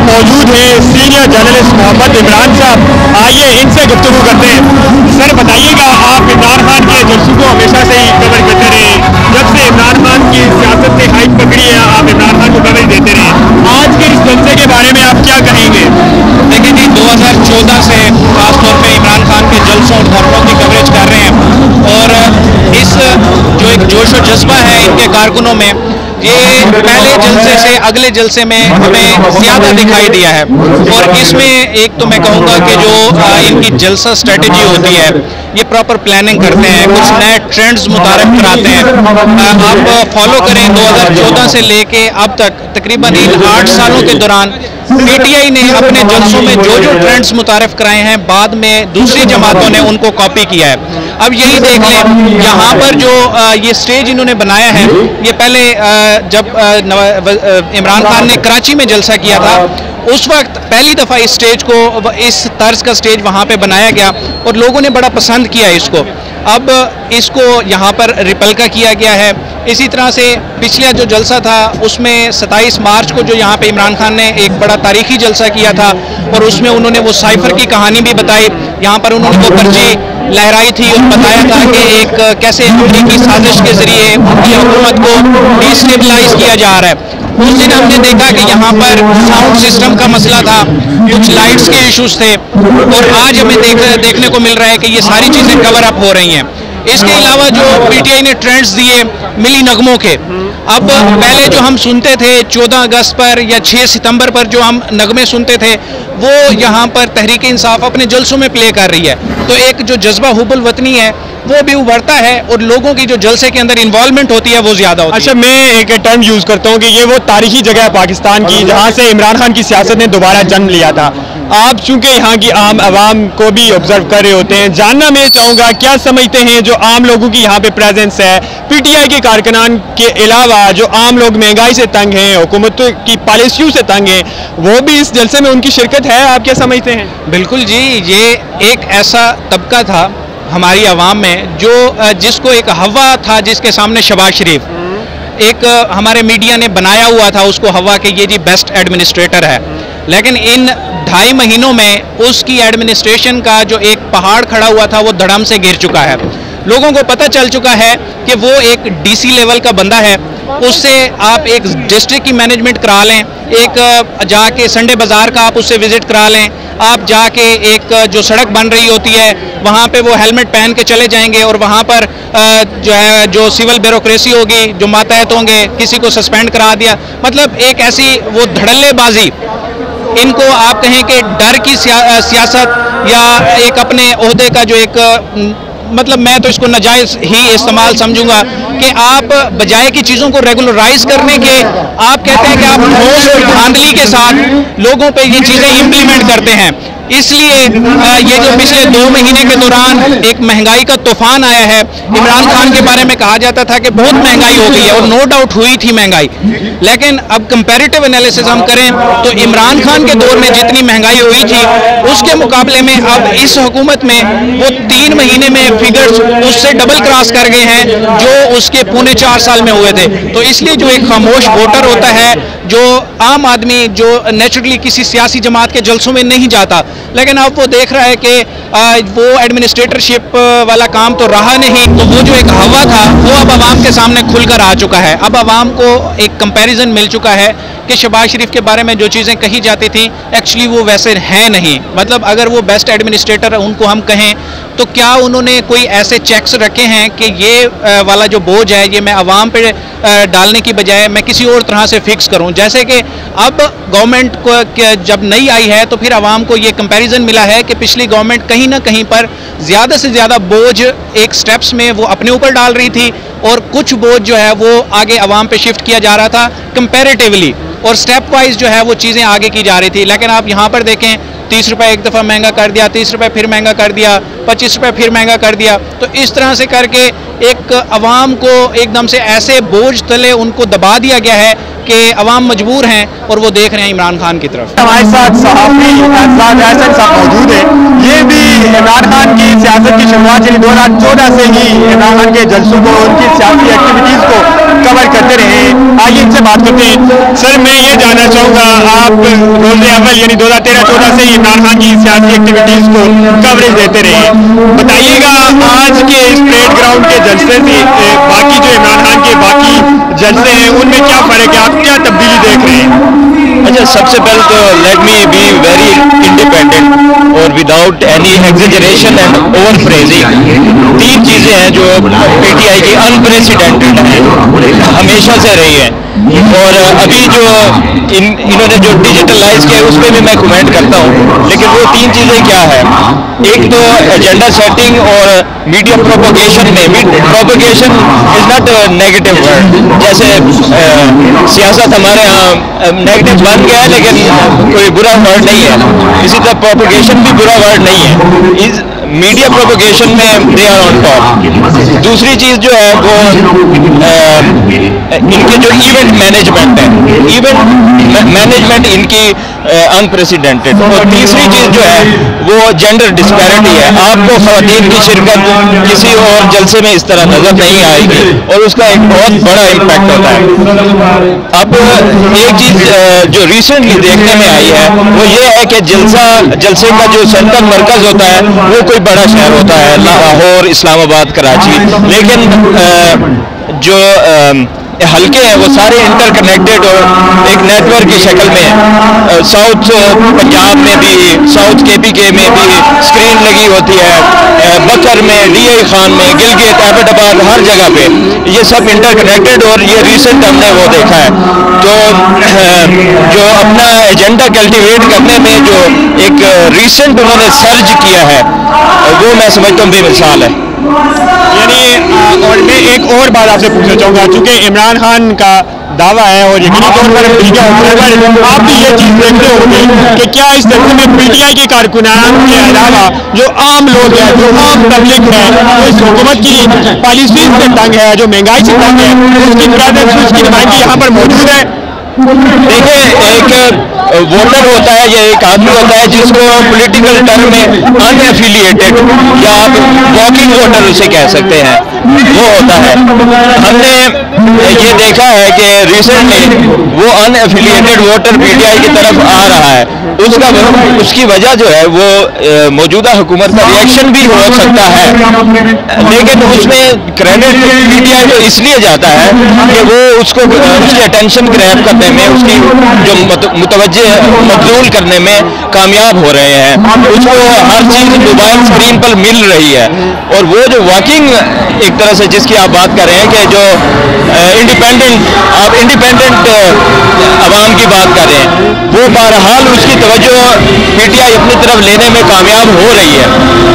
मौजूद हैं senior journalist Mohammad Imran साहब। आइए इनसे गुफ्तगू करते हैं। सर बताइएगा, आप इमरान खान के जलसों को हमेशा से ही कवर करते रहे, जब से इमरान खान की सियासत ने हाइट पकड़ी है आप इमरान खान को कवर देते रहे। आज के इस जलसे के बारे में आप क्या कहेंगे? देखिए जी, 2014 से खासतौर पे इमरान खान के जलसों और धरनों की कवरेज कर रहे हैं और इस जो एक जोश और जज्बा है इनके कारकुनों में, ये पहले जलसे से अगले जलसे में हमें ज़्यादा दिखाई दिया है। और इसमें एक तो मैं कहूँगा कि जो इनकी जलसा स्ट्रेटजी होती है, ये प्रॉपर प्लानिंग करते हैं, कुछ नए ट्रेंड्स मुतारफ कराते हैं। आप फॉलो करें 2014 से लेके अब तक तकरीबन इन 8 सालों के दौरान पीटीआई ने अपने जलसों में जो जो ट्रेंड्स मुतारफ कराए हैं, बाद में दूसरी जमातों ने उनको कॉपी किया है। अब यही देख लें, यहाँ पर जो ये स्टेज इन्होंने बनाया है, ये पहले जब इमरान खान ने कराची में जलसा किया था, उस वक्त पहली दफ़ा इस स्टेज को, इस तर्ज का स्टेज वहाँ पे बनाया गया और लोगों ने बड़ा पसंद किया इसको। अब इसको यहाँ पर रिपल्का किया गया है। इसी तरह से पिछला जो जलसा था उसमें 27 मार्च को जो यहाँ पे इमरान खान ने एक बड़ा तारीखी जलसा किया था और उसमें उन्होंने वो साइफर की कहानी भी बताई। यहाँ पर उन्होंने वो पर्ची लहराई थी और बताया था कि एक कैसे अमरीकी साजिश के जरिए उनकी हुकूमत को डिस्टेबलाइज किया जा रहा है। उस दिन हमने देखा कि यहाँ पर साउंड सिस्टम का मसला था, कुछ लाइट्स के इश्यूज थे और आज हमें देखने को मिल रहा है कि ये सारी चीज़ें कवर अप हो रही हैं। इसके अलावा जो पीटीआई ने ट्रेंड्स दिए मिली नगमों के, अब पहले जो हम सुनते थे 14 अगस्त पर या 6 सितंबर पर जो हम नगमे सुनते थे, वो यहाँ पर तहरीक इंसाफ अपने जलसों में प्ले कर रही है। तो एक जो जज्बा हुब्बुल वतनी है वो भी उभरता है और लोगों की जो जलसे के अंदर इन्वॉल्वमेंट होती है वो ज़्यादा होती है। अच्छा, मैं एक टर्म यूज़ करता हूँ कि ये वो तारीखी जगह है पाकिस्तान की जहाँ से इमरान खान की सियासत ने दोबारा जन्म लिया था। आप चूंकि यहाँ की आम आवाम को भी ऑब्जर्व कर रहे होते हैं, जानना मैं चाहूँगा क्या समझते हैं जो आम लोगों की यहाँ पे प्रेजेंस है, पीटीआई के कारकुनान के अलावा जो आम लोग महंगाई से तंग हैं, हुकूमत की पॉलिसियों से तंग हैं, वो भी इस जलसे में उनकी शिरकत है? आप क्या समझते हैं? बिल्कुल जी, ये एक ऐसा तबका था हमारी आवाम में जो जिसको एक हवा था जिसके सामने शहबाज शरीफ, एक हमारे मीडिया ने बनाया हुआ था उसको हवा के ये जी बेस्ट एडमिनिस्ट्रेटर है, लेकिन इन 2.5 महीनों में उसकी एडमिनिस्ट्रेशन का जो एक पहाड़ खड़ा हुआ था वो धड़म से गिर चुका है। लोगों को पता चल चुका है कि वो एक डीसी लेवल का बंदा है। उससे आप एक डिस्ट्रिक्ट की मैनेजमेंट करा लें, एक जाके संडे बाज़ार का आप उससे विज़िट करा लें, आप जाके एक जो सड़क बन रही होती है वहाँ पे वो हेलमेट पहन के चले जाएंगे और वहाँ पर जो है जो सिविल ब्यूरोक्रेसी होगी, जो मातहत होंगे, किसी को सस्पेंड करा दिया, मतलब एक ऐसी वो धड़ल्लेबाजी, इनको आप कहें कि डर की सियासत या एक अपने ओहदे का जो एक मतलब मैं तो इसको नाजायज़ ही इस्तेमाल समझूंगा कि आप बजाय की चीज़ों को रेगुलराइज करने के आप कहते हैं कि आप ठोस और धांधली के साथ लोगों पे ये चीज़ें इम्प्लीमेंट करते हैं। इसलिए ये जो पिछले 2 महीने के दौरान एक महंगाई का तूफान आया है, इमरान खान के बारे में कहा जाता था कि बहुत महंगाई हो गई है और नो डाउट हुई थी महंगाई, लेकिन अब कंपैरेटिव एनालिसिस हम करें तो इमरान खान के दौर में जितनी महंगाई हुई थी उसके मुकाबले में अब इस हुकूमत में वो 3 महीने में फिगर्स उससे डबल क्रॉस कर गए हैं जो उसके पौने 4 साल में हुए थे। तो इसलिए जो एक खामोश वोटर होता है, जो आम आदमी जो नेचुरली किसी सियासी जमात के जलसों में नहीं जाता, लेकिन अब वो देख रहा है कि वो एडमिनिस्ट्रेटरशिप वाला काम तो रहा नहीं, तो वो जो एक हवा था वो अब आवाम के सामने खुलकर आ चुका है। अब आवाम को एक कंपैरिजन मिल चुका है कि शहबाज शरीफ के बारे में जो चीज़ें कही जाती थी एक्चुअली वो वैसे हैं नहीं। मतलब अगर वो बेस्ट एडमिनिस्ट्रेटर उनको हम कहें तो क्या उन्होंने कोई ऐसे चेक्स रखे हैं कि ये वाला जो बोझ है ये मैं आवाम पे डालने की बजाय मैं किसी और तरह से फिक्स करूं। जैसे कि अब गवर्नमेंट को जब नई आई है तो फिर आवाम को ये कंपैरिजन मिला है कि पिछली गवर्नमेंट कहीं ना कहीं पर ज़्यादा से ज़्यादा बोझ एक स्टेप्स में वो अपने ऊपर डाल रही थी और कुछ बोझ जो है वो आगे आवाम पे शिफ्ट किया जा रहा था कंपैरेटिवली, और स्टेप वाइज जो है वो चीज़ें आगे की जा रही थी। लेकिन आप यहाँ पर देखें 30 रुपये एक दफ़ा महंगा कर दिया, 30 रुपये फिर महंगा कर दिया, 25 रुपये फिर महंगा कर दिया। तो इस तरह से करके एक आवाम को एकदम से ऐसे बोझ तले उनको दबा दिया गया है कि अवाम मजबूर हैं और वो देख रहे हैं इमरान खान की तरफ। हमारे साथ सहाफ़ी एजाज़ अहसन साहब मौजूद हैं, ये भी इमरान खान की सियासत की शुरुआत यानी 2014 से ही इमरान खान के जलसों को, उनकी सियासी एक्टिविटीज़ को कवर करते रहे। आइए इनसे बात करते हैं। सर, मैं ये जानना चाहूँगा, आप रोज़ से अव्वल यानी 2013-14 से इमरान खान की सियासी एक्टिविटीज़ को कवरेज देते रहे हैं। बताइएगा आज के इस परेड ग्राउंड के जलसे से बाकी जो इमरान खान के बाकी जलसे हैं उनमें क्या फ़र्क है, आप क्या तब्दीली देख रहे हैं? अच्छा, सबसे पहले तो let me be very independent और without any exaggeration and over praising. 3 चीज़ें हैं जो पीटीआई की अनप्रेसिडेंटेड हैं, हमेशा से रही हैं, और अभी जो इन्होंने जो डिजिटलाइज किया है उस पर भी मैं कमेंट करता हूँ। लेकिन वो 3 चीज़ें क्या है, एक तो एजेंडा सेटिंग और मीडिया प्रोपोगेशन में, propagation is not negative word, जैसे सियासत हमारे यहाँ नेगेटिव बन गया है लेकिन कोई बुरा वर्ड नहीं है, इसी तरह प्रोपोगेशन भी बुरा वर्ड नहीं है। इस मीडिया प्रोपोगेशन में दे आर ऑन टॉप। दूसरी चीज़ जो है वो इनके जो इवेंट मैनेजमेंट है, इवेंट मैनेजमेंट इनकी अनप्रेसिडेंटेड। और तीसरी चीज़ जो है वो जेंडर डिस्पैरिटी है। आपको ख़वातीन की शिरकत किसी और जलसे में इस तरह नज़र नहीं आएगी और उसका एक बहुत बड़ा इम्पैक्ट होता है। अब एक चीज़ जो रिसेंटली देखने में आई है वो ये है कि जलसे का जो सेंट्रल मरकज़ होता है वो कोई बड़ा शहर होता है, लाहौर, इस्लामाबाद, कराची, लेकिन जो हल्के हैं वो सारे इंटरकनेक्टेड और एक नेटवर्क की शक्ल में साउथ पंजाब में भी, साउथ KPK में भी स्क्रीन लगी होती है, बकर में, DI खान में, गिलगित, एबटाबाद, हर जगह पे ये सब इंटरकनेक्टेड। और ये रिसेंट हमने वो देखा है तो जो अपना एजेंडा कल्टिवेट करने में जो एक रिसेंट उन्होंने सर्ज किया है वो मैं समझता हूँ बेमिसाल है। यानी और मैं एक और बात आपसे पूछना चाहूँगा, चूँकि इमरान खान का दावा है और यकीनी तौर पर मीडिया ऑब्जर्वर आप भी ये चीज़ देखते होंगे कि क्या इस जलसे में पीटीआई के कारकुनान के अलावा जो आम लोग हैं, जो आम पब्लिक है, वो इस हुकूमत की पॉलिसीज से तंग है, जो महंगाई से तंग है, उसकी प्रेजेंस, उसकी नुमाइंदगी यहाँ पर मौजूद है। देखिए, एक वोटर होता है या एक आदमी होता है जिसको पॉलिटिकल टर्म में अनएफिलिएटेड या आप वॉकिंग वोटर उसे कह सकते हैं, वो होता है। हमने ये देखा है कि रिसेंटली वो अनएफिलिएटेड वोटर पीटीआई की तरफ आ रहा है। उसकी वजह जो है वो मौजूदा हुकूमत का रिएक्शन भी हो सकता है, लेकिन उसमें क्रेडिट पीटीआई को इसलिए जाता है कि वो उसको उसकी अटेंशन ग्रैब करने में, उसकी जो मुतवज्जे मबजूल करने में कामयाब हो रहे हैं। उसको हर चीज़ मोबाइल स्क्रीन पर मिल रही है और वो जो वॉकिंग एक तरह से जिसकी आप बात कर रहे हैं कि जो इंडिपेंडेंट आवाम की बात कर रहे हैं, वो बहरहाल उसकी तवज्जो पीटीआई अपनी तरफ लेने में कामयाब हो रही है।